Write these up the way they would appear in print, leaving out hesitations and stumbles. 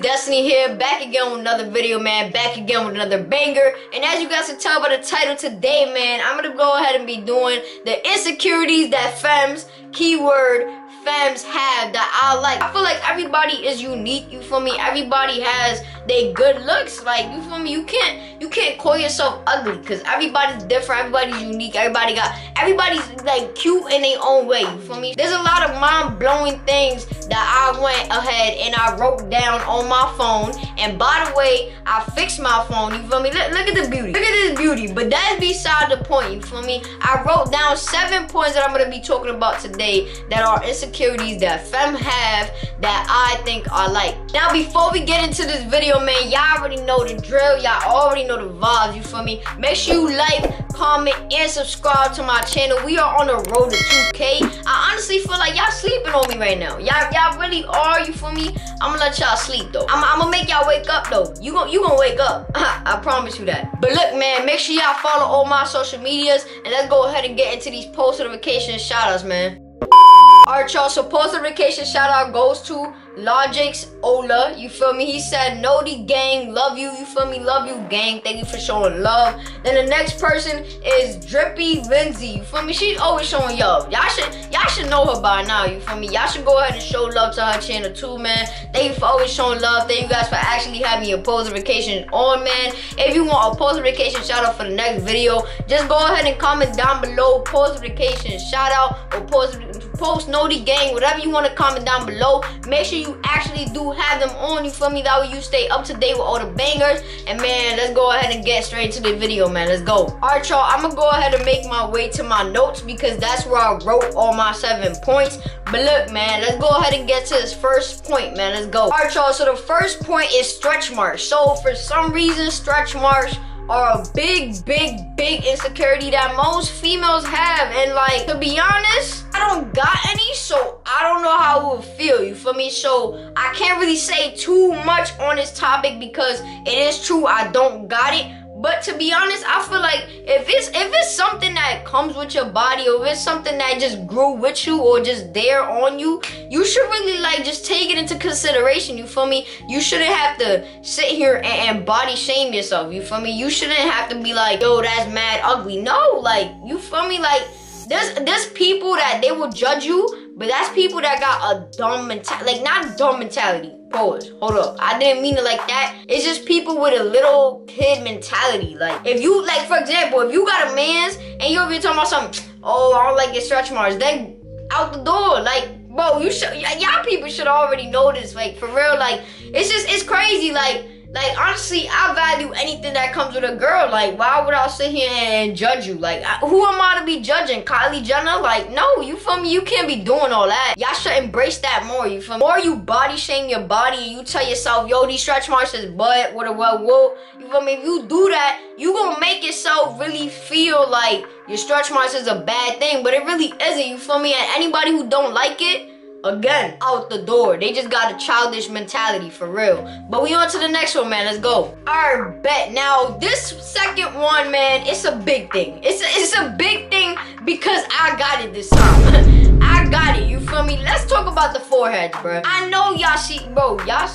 Destiny here, back again with another video, man. Back again with another banger. And as you guys can tell by the title today, man, I'm gonna go ahead and be doing the insecurities that femmes, keyword, femmes have that I like. I feel like everybody is unique, you feel me? Everybody has they good looks, like, you feel me? You can't call yourself ugly, because everybody's different, everybody's unique, everybody's like cute in their own way, you feel me? There's a lot of mind-blowing things that I went ahead and I wrote down on my phone, and by the way, I fixed my phone, you feel me? Look at the beauty, look at this beauty, but that's beside the point, you feel me? I wrote down 7 points that I'm gonna be talking about today that are insecurities that femme have that I think are like. Now, before we get into this video, man, y'all already know the drill, y'all already know the vibes, you feel me? Make sure you like, comment, and subscribe to my channel. We are on the road to 2K. I honestly feel like y'all sleeping on me right now. Y'all really are, you feel me? I'm gonna let y'all sleep though. I'm gonna make y'all wake up though. You gonna wake up. I promise you that. But look, man, make sure y'all follow all my social medias, and let's go ahead and get into these post notification shout outs, man. Alright, y'all, so post notification shout out goes to Logix Ola, you feel me? He said, Nodi gang, love you, you feel me? Love you, gang, thank you for showing love. Then the next person is Drippy Lindsay, you feel me? She's always showing love. Y'all should know her by now, you feel me? Y'all should go ahead and show love to her channel too, man. Thank you for always showing love. Thank you guys for actually having your post notification on, man. If you want a post notification shout out for the next video, just go ahead and comment down below, post notification shout out, or post Nodi gang, whatever you want to comment down below. Make sure you actually do have them on, you feel me? That way you stay up to date with all the bangers. And man, let's go ahead and get straight to the video, man. Let's go. Alright, y'all, I'm gonna go ahead and make my way to my notes because that's where I wrote all my 7 points. But look, man, let's go ahead and get to this first point, man. Let's go. Alright, y'all, so the first point is stretch marks. So for some reason, stretch marks are a big insecurity that most females have, and like, to be honest, I don't got any, so I don't know how it would feel, you feel me? So I can't really say too much on this topic because it is true, I don't got it. But to be honest, I feel like if it's something that comes with your body, or if it's something that just grew with you or just there on you, you should really like just take it into consideration, you feel me? You shouldn't have to sit here and body shame yourself, you feel me? You shouldn't have to be like, yo, that's mad ugly. No, like, you feel me? Like, there's people that they will judge you, but that's people that got a dumb mentality, like, not dumb mentality. Pause. Hold up. I didn't mean it like that. It's just people with a little kid mentality. Like, if you, like, for example, if you got a man's and you're over here talking about something, oh, I don't like your stretch marks, then out the door. Like, bro, y'all people should already know this. Like, for real, like, it's crazy. Like, honestly, I value anything that comes with a girl. Like, why would I sit here and judge you? Like, who am I to be judging? Kylie Jenner? Like, no, you feel me? You can't be doing all that. Y'all should embrace that more, you feel me? Or you body shame your body and you tell yourself, yo, these stretch marks is butt, whoa, you feel me? If you do that, you gonna make yourself really feel like your stretch marks is a bad thing, but it really isn't, you feel me? And anybody who don't like it, again, out the door. They just got a childish mentality, for real. But we on to the next one, man. Let's go. Alright, bet. Now, this second one, man, it's a big thing. It's a big thing because I got it this time. I got it, you feel me? Let's talk about the foreheads, bro. I know y'all see, bro. Y'all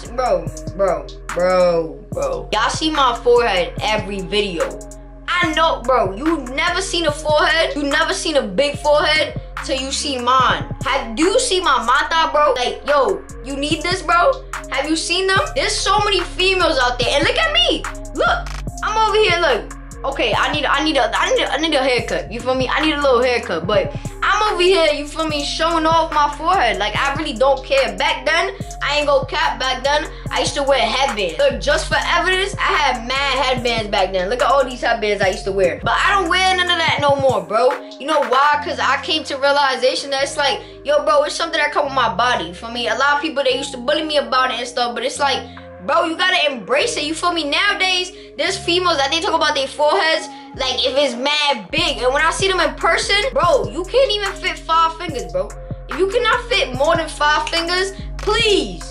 see my forehead every video. I know, bro. You never seen a forehead. You never seen a big forehead till you see mine. Do you see my mata, bro? Like, yo, you need this, bro? Have you seen them? There's so many females out there, and look at me. Look, I'm over here. Look. Okay, I need a haircut. You feel me? I need a little haircut, but I'm over here, you feel me, showing off my forehead. Like, I really don't care. Back then, I ain't go cap. Back then, I used to wear headbands. Look, just for evidence, I had mad headbands back then. Look at all these headbands I used to wear. But I don't wear none of that no more, bro. You know why? Because I came to realization that it's like, yo, bro, it's something that come with my body. You feel me? A lot of people, they used to bully me about it and stuff, but it's like, bro, you gotta embrace it, you feel me? Nowadays, there's females that they talk about their foreheads like if it's mad big. And when I see them in person, bro, you can't even fit 5 fingers, bro. If you cannot fit more than 5 fingers, please,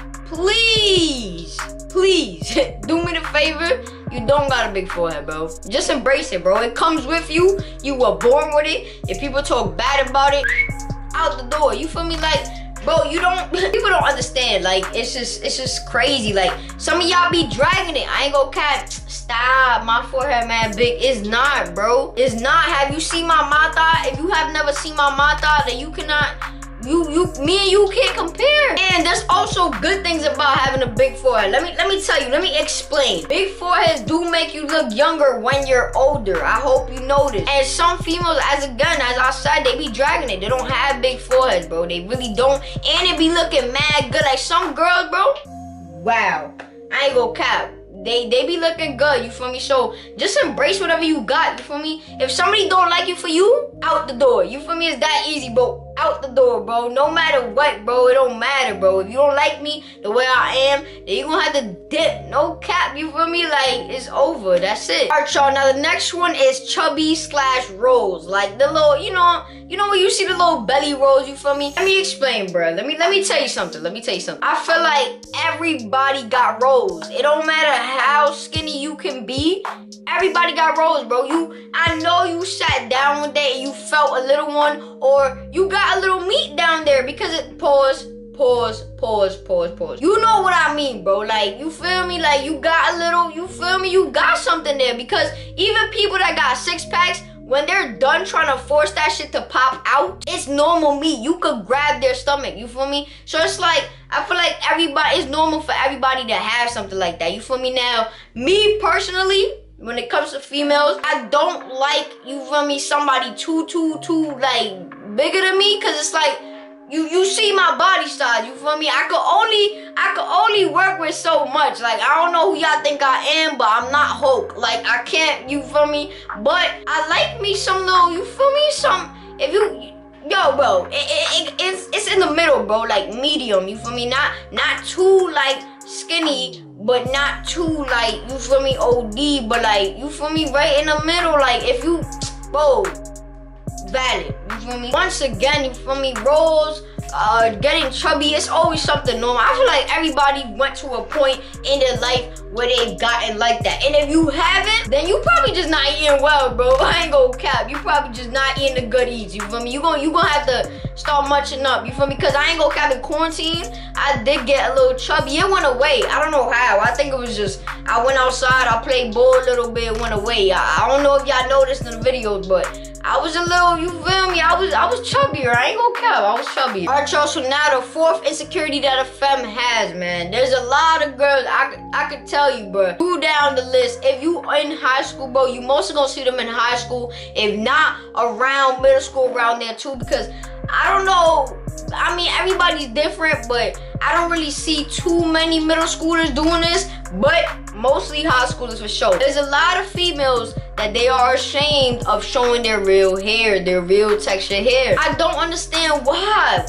do me the favor. You don't got a big forehead, bro. Just embrace it, bro. It comes with you. You were born with it. If people talk bad about it, out the door. You feel me? Like, bro, people don't understand. Like, it's just crazy. Like, some of y'all be dragging it. I ain't gonna cap. Stop. My forehead, man, big. It's not, bro. It's not. Have you seen my mata? If you have never seen my mata, then you cannot. Me and you can't compare. And there's also good things about having a big forehead. Let me tell you, let me explain. Big foreheads do make you look younger when you're older. I hope you notice. And some females, as I said, they be dragging it. They don't have big foreheads, bro. They really don't. And it be looking mad good. Like some girls, bro. Wow. I ain't gonna cap. They be looking good, you feel me? So just embrace whatever you got, you feel me? If somebody don't like you for you, out the door. You feel me? It's that easy, bro. Out the door, bro. No matter what, bro. It don't matter, bro. If you don't like me the way I am, then you gonna have to dip. No cap, you feel me? Like, it's over. That's it. Alright, y'all. Now the next one is chubby / rolls. Like the little, you know when you see the little belly rolls, you feel me? Let me explain, bro. Let me tell you something. I feel like everybody got rolls. It don't matter how skinny you can be. Everybody got rolls, bro. I know you sat down one day and you felt a little one, or you got a little meat down there because it pause. You know what I mean, bro. Like, you feel me? Like, you got a little, you feel me? You got something there, because even people that got 6-packs, when they're done trying to force that shit to pop out, it's normal meat. You could grab their stomach, you feel me? So it's like, I feel like it's normal for everybody to have something like that, you feel me? Now, me personally, when it comes to females, I don't like, you feel me, somebody too like bigger than me, cause it's like, you see my body size, you feel me? I could only work with so much. Like, I don't know who y'all think I am, but I'm not Hulk. Like, I can't, you feel me? But I like me some little, you feel me? Yo, bro, it's in the middle, bro. Like, medium, you feel me? Not too like skinny, but not too like, you feel me, OD, but like, you feel me, right in the middle. Like, if you, bro, valid, you feel me? Once again, you feel me, rolls, getting chubby, it's always something normal. I feel like everybody went to a point in their life where they've gotten like that. And if you haven't, then you probably just not eating well, bro. I ain't gonna cap. You probably just not eating the good eats, you feel me? You gonna have to start munching up, you feel me? Because I ain't gonna cap, in quarantine, I did get a little chubby. It went away. I don't know how. I think it was just, I went outside, I played ball a little bit, it went away. I don't know if y'all noticed in the videos, but I was a little, you feel me? I was chubbier. I ain't gonna cap. I was chubbier. Alright, y'all. So now the fourth insecurity that a femme has, man. There's a lot of girls. I could tell you, bro. Go down the list. If you in high school, bro, you mostly gonna see them in high school. If not, around middle school, around there too. Because I don't know. I mean, everybody's different, but I don't really see too many middle schoolers doing this, but mostly high schoolers for sure. There's a lot of females that they are ashamed of showing their real hair, their real texture hair. I don't understand why.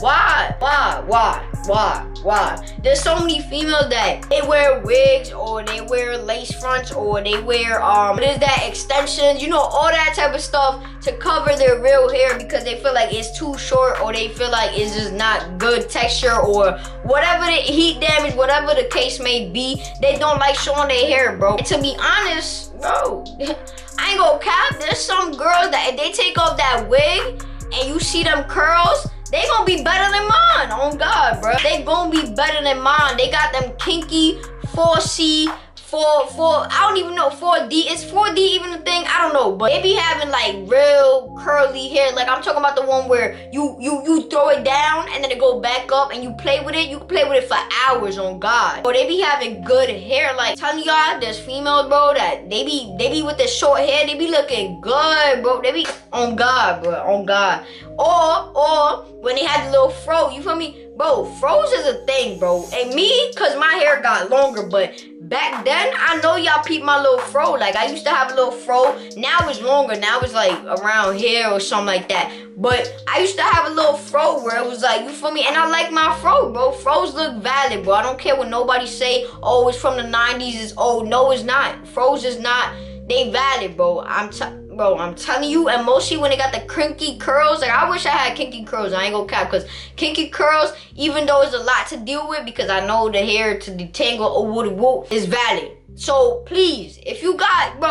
There's so many females that they wear wigs, or they wear lace fronts, or they wear what is that, extensions, you know, all that type of stuff to cover their real hair because they feel like it's too short, or they feel like it's just not good texture, or whatever the heat damage, whatever the case may be. They don't like showing their hair, bro. And to be honest, bro, I ain't gonna cap. There's some girls that if they take off that wig and you see them curls, they gonna be better than mine. Oh God, bro. They gonna be better than mine. They got them kinky 4C, 4, I don't even know, 4D. Is 4D even a thing? I don't know. But they be having like real curly hair. Like, I'm talking about the one where you throw it down and then it go back up and you play with it. You can play with it for hours, on God. But they be having good hair. Like, telling y'all, there's females, bro, that they be with the short hair. They be looking good, bro. They be, on God, bro, on God. Or when they had the little fro, you feel me? Bro, froze is a thing, bro. And me, cause my hair got longer, but back then, I know y'all peeped my little fro. Like, I used to have a little fro. Now it's longer. Now it's like around here or something like that. But I used to have a little fro where it was like, you feel me? And I like my fro, bro. Fros look valid, bro. I don't care what nobody say. Oh, it's from the 90s. It's old. No, it's not. Fros is not. They valid, bro. I'm telling you, and mostly when they got the kinky curls, like, I wish I had kinky curls. I ain't gonna cap, because kinky curls, even though it's a lot to deal with, because I know the hair to detangle or whoop is valid. So please, if you got, bro,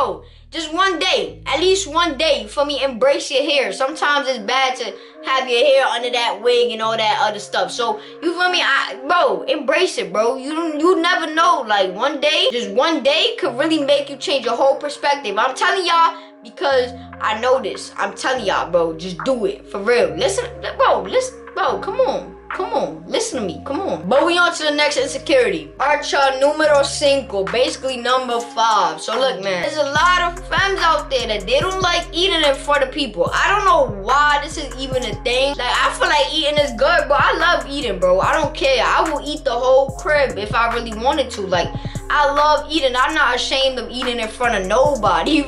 Just one day, at least one day, you feel me? Embrace your hair. Sometimes it's bad to have your hair under that wig and all that other stuff. So, you feel me? Bro, embrace it, bro. You never know. Like, one day, just one day could really make you change your whole perspective. I'm telling y'all because I know this. I'm telling y'all, bro. Just do it. For real. Listen, bro, come on. Come on, listen to me, come on. But we on to the next insecurity. Archa numero 5, basically number 5. So look, man, there's a lot of femmes out there that they don't like eating in front of people. I don't know why this is even a thing. Like, I feel like eating is good, bro. I love eating, bro. I don't care. I will eat the whole crib if I really wanted to. Like, I love eating. I'm not ashamed of eating in front of nobody.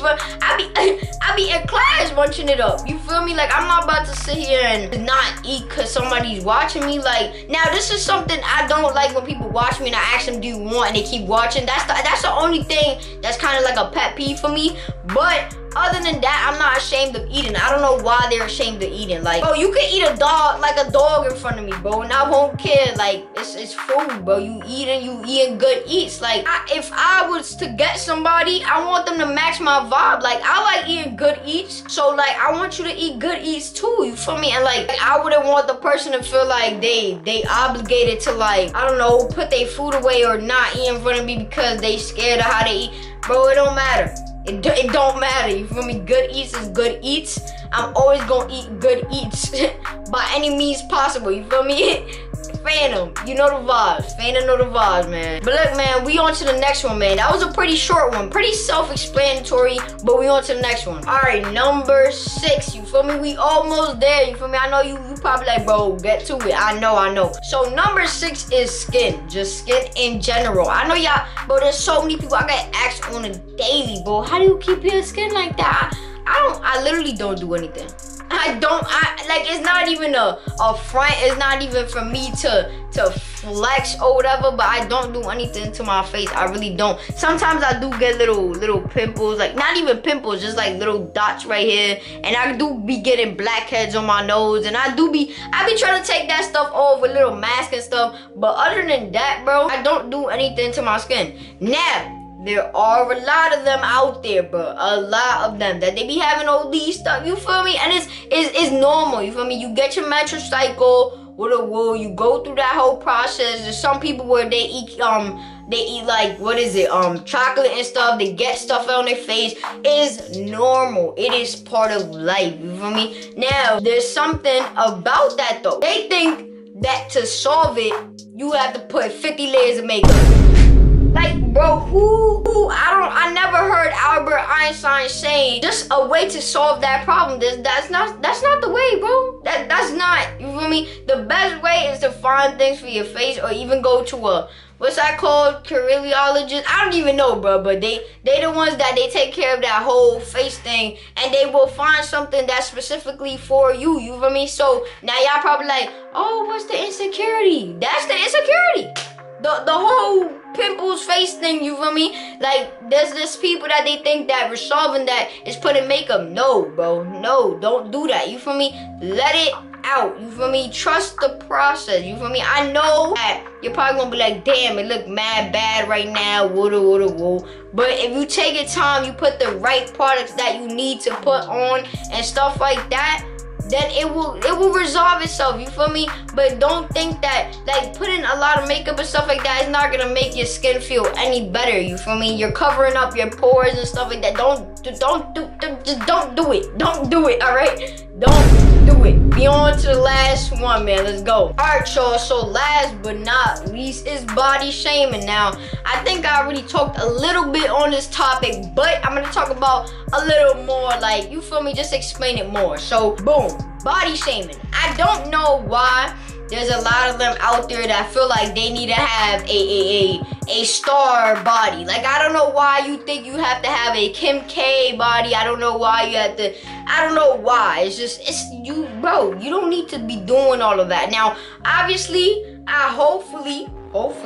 I be in class munching it up. You feel me? Like, I'm not about to sit here and not eat because somebody's watching me. Like, now this is something I don't like when people watch me and I ask them, do you want? And they keep watching. That's the only thing that's kind of like a pet peeve for me. But other than that, I'm not ashamed of eating. I don't know why they're ashamed of eating. Like, bro, you can eat a dog, like a dog in front of me, bro, and I won't care. Like, it's food, bro. You eating good eats. Like, if I was to get somebody, I want them to match my vibe. Like, I like eating good eats, so like, I want you to eat good eats too. You feel me? And like, I wouldn't want the person to feel like they obligated to, like, I don't know, put their food away or not eat in front of me because they scared of how they eat. Bro, it don't matter. It don't matter, you feel me? Good eats is good eats. I'm always gonna eat good eats by any means possible, you feel me? Phantom, you know the vibes. Phantom know the vibes, man. But look, man, we on to the next one, man. That was a pretty short one, pretty self-explanatory, but we on to the next one. All right, number 6, you feel me? We almost there, you feel me? I know you probably like, bro, get to it. I know. So number 6 is skin, just skin in general. I know y'all, bro, there's so many people I get asked on a daily, bro, how do you keep your skin like that? I literally don't do anything. Like, it's not even a front. It's not even for me to flex or whatever, but I don't do anything to my face. I really don't. Sometimes I do get little pimples, like not even pimples, just like little dots right here. And I do be getting blackheads on my nose, and I be trying to take that stuff off with little mask and stuff. But other than that, bro, I don't do anything to my skin. Now, there are a lot of them out there, bro. A lot of them that they be having all these stuff. You feel me? And it's normal. You feel me? You get your menstrual cycle with a wool. You go through that whole process. There's some people where they eat like, what is it? Chocolate and stuff. They get stuff on their face. It's normal. It is part of life. You feel me? Now, there's something about that though. They think that to solve it, you have to put 50 layers of makeup. Like, bro, I never heard Albert Einstein saying just a way to solve that problem. That's not the way, bro. That's not, you feel me? The best way is to find things for your face, or even go to a, what's that called? Cardiologist? I don't even know, bro, but they the ones that they take care of that whole face thing, and they will find something that's specifically for you, you feel me? So now y'all probably like, oh, what's the insecurity? That's the insecurity. The whole pimples face thing, you feel me? Like, there's this people that they think that resolving that is putting makeup. No, bro, no, don't do that, you feel me? Let it out, you feel me? Trust the process, you feel me? I know that you're probably gonna be like, damn, it look mad bad right now, woo. But if you take your time, you put the right products that you need to put on and stuff like that, then it will resolve itself, you feel me? But don't think that, like, putting a lot of makeup and stuff like that is not gonna make your skin feel any better, you feel me? You're covering up your pores and stuff like that. Just don't do it. Don't do it, all right? Don't do it. Be on to the last one, man. Let's go. All right, y'all. So last but not least is body shaming. Now, I think I already talked a little bit on this topic, but I'm gonna talk about a little more, like, you feel me? Just explain it more. So, boom, body shaming. I don't know why there's a lot of them out there that feel like they need to have a star body. Like, I don't know why you think you have to have a Kim K body. I don't know why you have to, I don't know why. It's you, bro. You don't need to be doing all of that. Now, obviously, hopefully,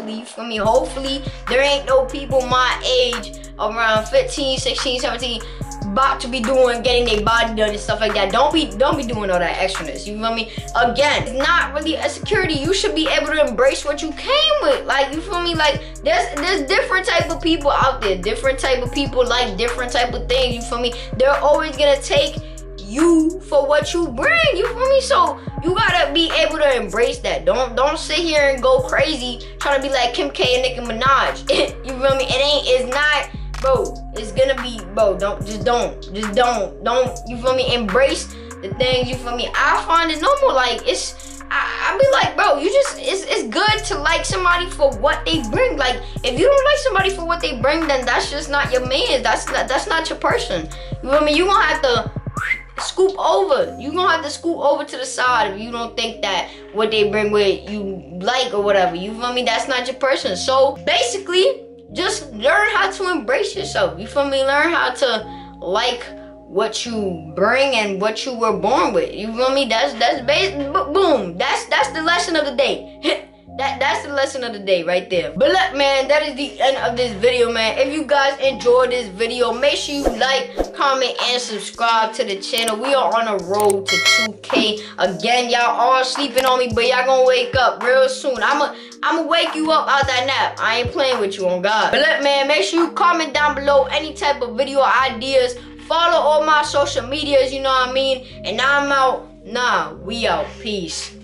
there ain't no people my age, around 15, 16, 17, about to be doing, getting their body done and stuff like that. Don't be doing all that extraness. You feel me? Again, it's not really a security. You should be able to embrace what you came with. Like, you feel me? Like, there's different type of people out there. Different type of people like different type of things. You feel me? They're always gonna take you for what you bring. You feel me? So you gotta be able to embrace that. Don't sit here and go crazy trying to be like Kim K and Nicki Minaj. You feel me? It's not. Bro, it's gonna be, bro, don't, you feel me, embrace the things, you feel me. I find it normal, like, I be like, bro, it's good to like somebody for what they bring. Like, if you don't like somebody for what they bring, then that's just not your man, that's not your person, you feel me. You gonna have to scoop over, to the side if you don't think that what they bring with you like or whatever, you feel me. That's not your person. So basically, just learn how to embrace yourself. You feel me? Learn how to like what you bring and what you were born with. You feel me? That's boom. That's the lesson of the day. That's the lesson of the day right there. But look, man, that is the end of this video, man. If you guys enjoyed this video, make sure you like, comment, and subscribe to the channel. We are on a road to 2K. Again, y'all all sleeping on me, but y'all gonna wake up real soon. I'ma wake you up out that nap. I ain't playing with you, on God. But look, man, make sure you comment down below any type of video ideas. Follow all my social medias, you know what I mean? And I'm out. Nah, we out. Peace.